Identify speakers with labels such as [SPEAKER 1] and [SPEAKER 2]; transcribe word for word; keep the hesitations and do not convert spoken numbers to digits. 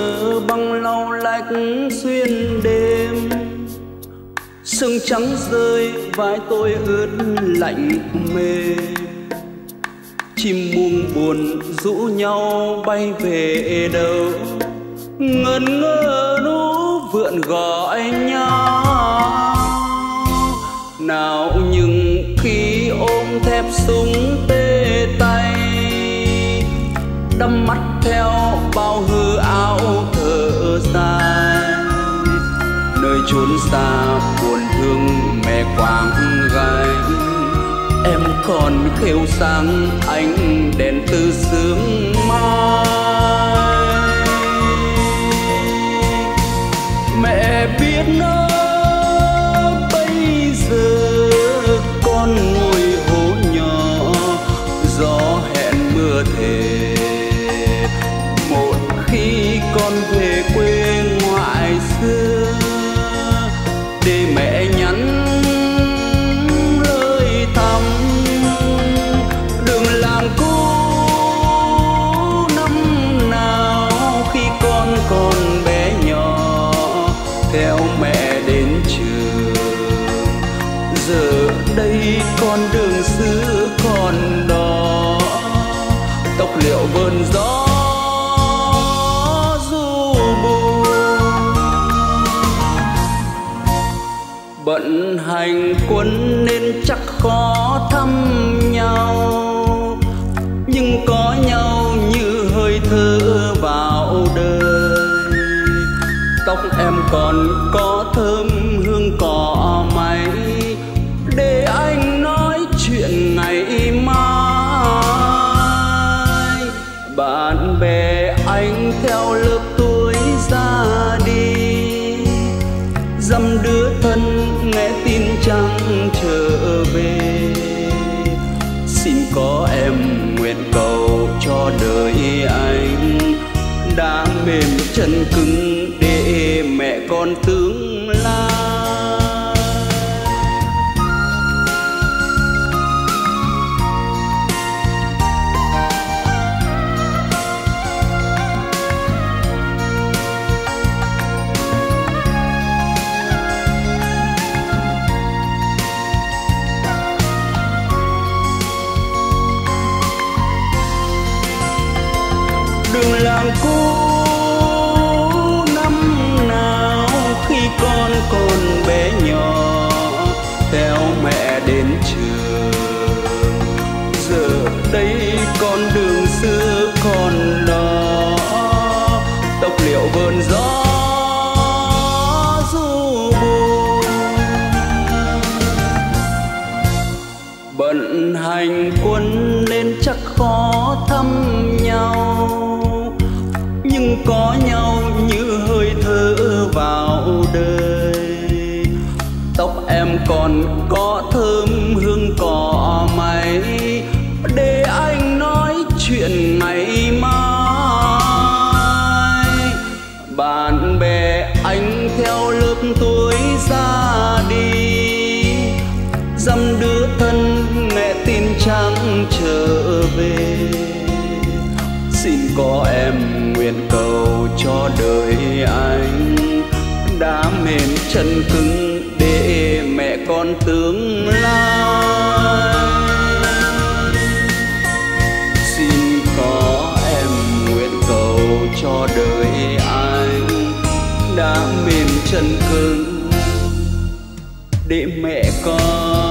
[SPEAKER 1] băng lau lách xuyên đêm. Sương trắng rơi vai tôi ướt lạnh mềm. Chim muông buồn rũ nhau bay về đâu, ngẩn ngơ nú vượn gọi nhau. Nào nhưng khi ôm thép súng tê tay, đắm mắt theo bao hư áo thở dài. Nơi chốn xa buồn thương mẹ quàng gánh, em còn khêu sáng ánh đèn từ sương mai. Mẹ biết nó bây giờ con ngồi hố nhỏ, gió hẹn mưa thề. Một khi con về quê ngoại xưa, để mẹ nhắn lời thăm. Đường làng cũ năm nào khi con còn bé nhỏ, theo mẹ đến trường. Giờ đây con đường xưa còn đó, tóc liệu vườn gió du buồn. Bận hành quân nên chắc khó thăm nhau, nhưng có nhau như hơi thở vào đời. Tóc em còn có thơm hương cỏ máy, để anh nói chuyện ngày mai. Bạn bè anh theo lớp tuổi ra đi, dăm đứa thân nghe tin chẳng trở về. Xin có em nguyện cầu cho đời anh đã mềm chân cứng, để mẹ con tương lai. Đường làng cũ năm nào khi con còn bé nhỏ, theo mẹ đến trường. Giờ đây con đường xưa còn đó, tóc liệu vườn gió du buồn. Bận hành quân nên chắc khó thăm nhau, nhưng có nhau như hơi thở vào đời. Tóc em còn có thơm hương cỏ máy, để anh nói chuyện ngày mai. Bạn bè anh theo lớp tuổi ra đi, dăm đứa thân nghe tin chẳng trở về. Xin có em nguyện cầu cho đời anh đã mềm chân cứng, để mẹ con tương lai. Xin có em nguyện cầu cho đời anh đã mềm chân cứng, để mẹ con